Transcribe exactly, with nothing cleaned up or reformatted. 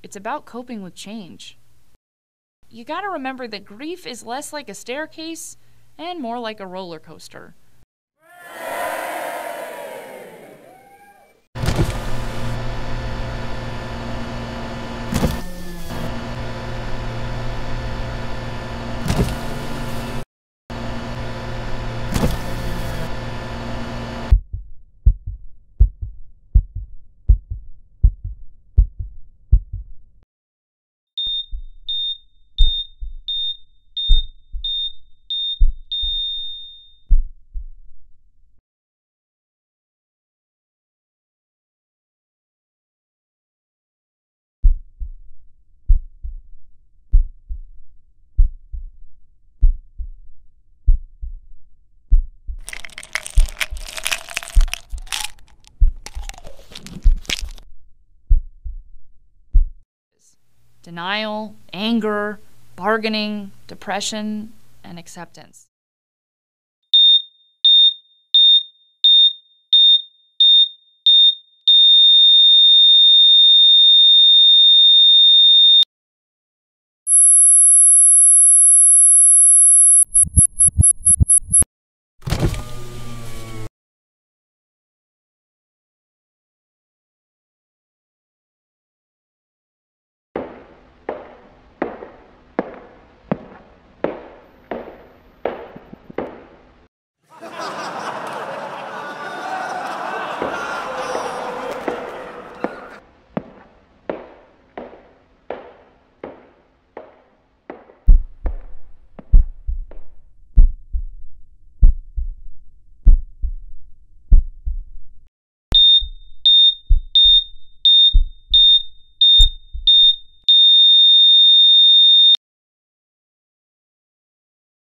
It's about coping with change. You gotta remember that grief is less like a staircase and more like a roller coaster. Denial, anger, bargaining, depression, and acceptance.